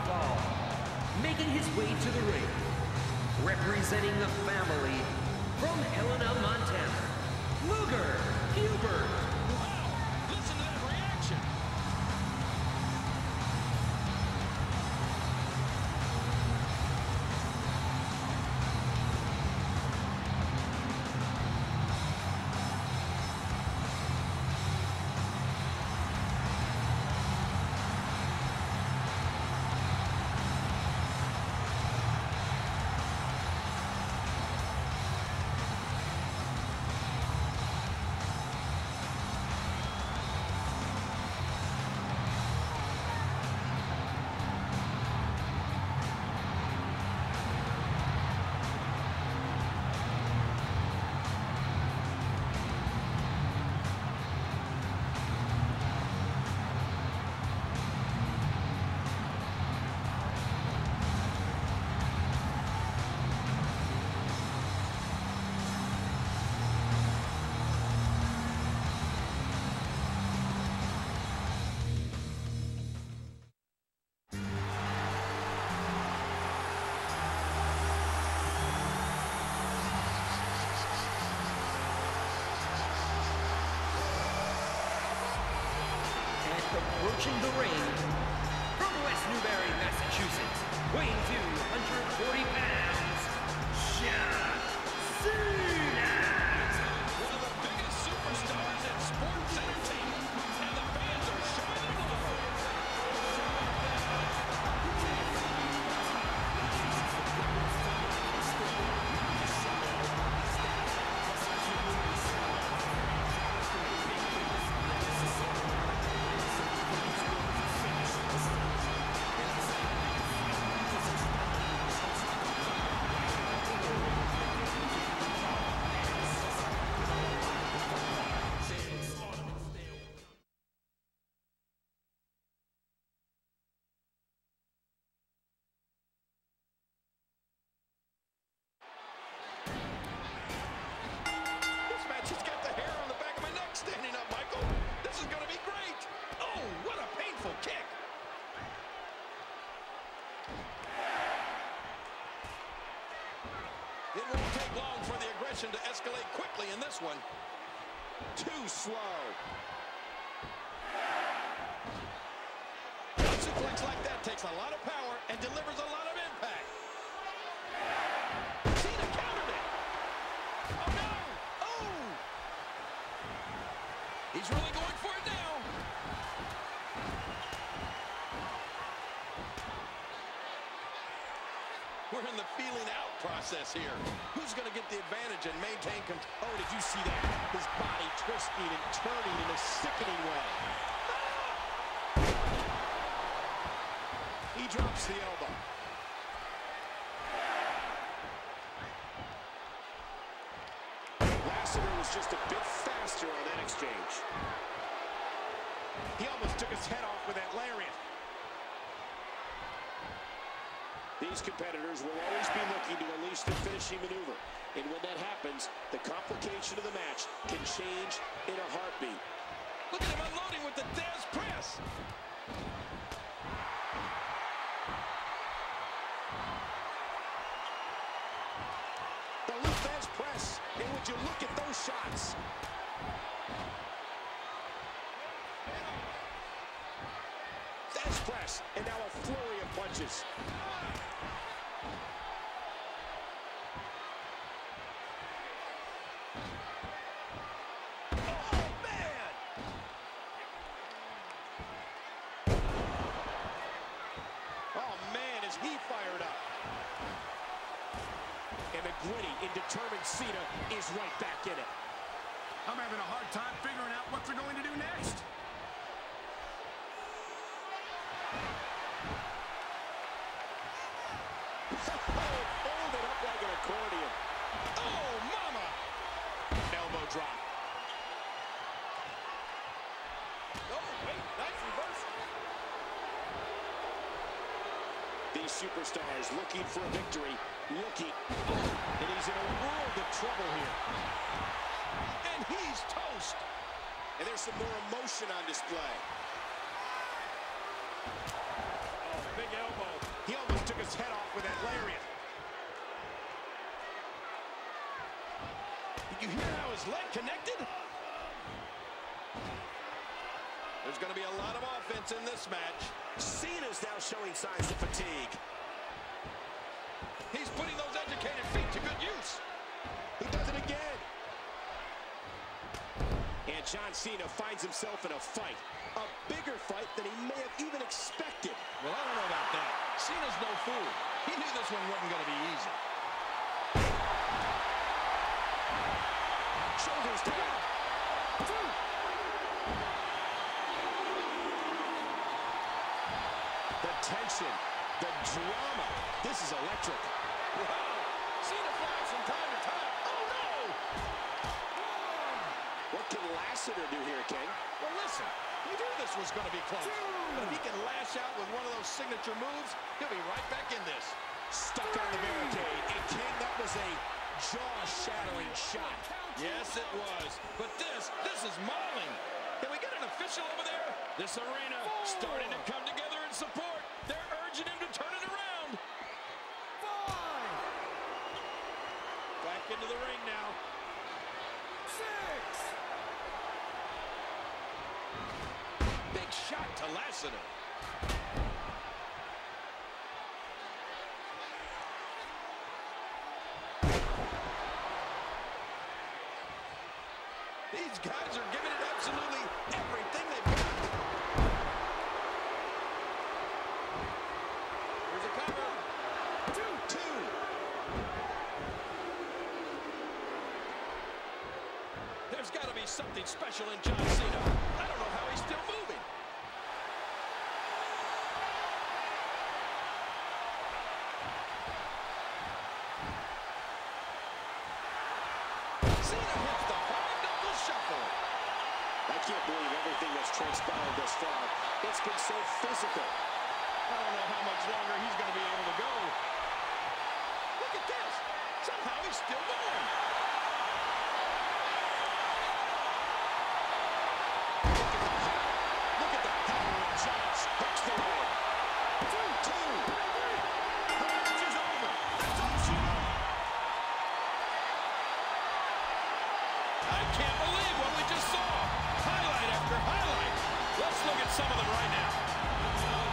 tall. Making his way to the ring, representing the family from Helena, Montana, Luger Hubert. Wow, listen to that reaction. Approaching the ring from West Newbury, Massachusetts, weighing 240 pounds, John Cena! One of the biggest superstars in sports entertainment, and the fans are showing them love. She's got the hair on the back of my neck standing up, Michael. This is going to be great. Oh, what a painful kick. It won't take long for the aggression to escalate quickly in this one. Too slow. A suplex like that takes a lot of power and delivers a lot of impact. Cena countered it. Oh, no. He's really going for it now. We're in the feeling out process here. Who's going to get the advantage and maintain control? Oh, did you see that? His body twisting and turning in a sickening way. He drops the elbow. Was just a bit faster on that exchange. He almost took his head off with that lariat. These competitors will always be looking to unleash the finishing maneuver. And when that happens, the complication of the match can change in a heartbeat. Look at him unloading with the Dez press. The Luthez press. And would you look at those shots? Dez press. And now a flurry of punches. Oh, man! Oh, man, is he fired up. And the gritty and determined Cena is right back in it. I'm having a hard time figuring out what they're going to do next. Fold it up like an accordion. Oh, mama! Elbow drop. Oh, wait, nice reversal. These superstars looking for a victory. Looking. And he's in a world of trouble here. And he's toast. And there's some more emotion on display. Oh, big elbow. his head off with that lariat. Did you hear how his leg connected? There's going to be a lot of offense in this match. Cena's now showing signs of fatigue. He's putting those educated feet to good use. He does it again. And John Cena finds himself in a fight. A bigger fight than he may have even expected. Well, I don't know about that. Cena's no fool. He knew this one wasn't going to be easy. Shoulders down. The tension, the drama. This is electric. Wow. Cena flies from time to time. Oh, no! What can Lassiter do here, King? Well, listen. He knew this was going to be close. But if he can lash out with one of those signature moves, he'll be right back in this. Stuck on the barricade. And King, that was a jaw-shattering shot. Yes, it was. But this is mauling. Can we get an official over there? This arena starting to come together in support. They're urging him to turn it around. 5. Back into the ring now. 6. Big shot to Lassiter. These guys are giving it absolutely everything they've got. Here's a cover. 2. There's got to be something special in John Cena. I don't know how he's still moving. Cena hits the hard knuckle shuffle. I can't believe everything that's transpired thus far. It's been so physical. I don't know how much longer he's going to be able to go. Look at this. Somehow he's still going. Look at the power of John's. Hooks the leg. 2. The match is over. That's all she knows. I can't believe what we just saw. Highlight after highlight. Let's look at some of them right now.